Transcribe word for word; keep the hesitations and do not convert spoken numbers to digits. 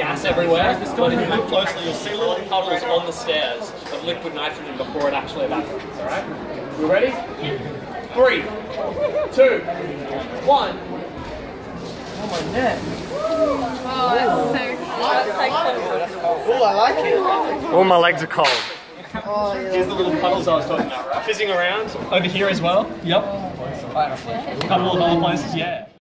gas everywhere, but if you look closely, you'll see little puddles on the stairs of liquid nitrogen before it actually evaporates, alright? You ready? Three, two, one. Oh, my neck. Oh, that's so cool. That's so cool. Oh, I like it. All my legs are cold. Oh, yeah. Here's the little puddles I was talking about, right? Fizzing around over here as well. Yep. A couple of other places, yeah.